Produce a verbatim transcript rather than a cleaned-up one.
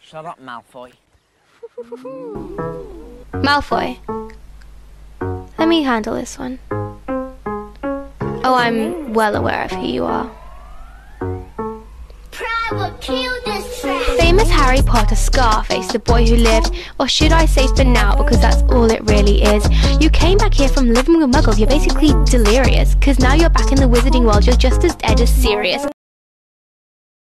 Shut up, Malfoy. Malfoy. Let me handle this one. Oh, I'm well aware of who you are. Famous Harry Potter Scarface, the boy who lived, or should I say for now, because that's all it really is. You came back here from living with muggles, you're basically delirious, cause now you're back in the wizarding world, you're just as dead as serious.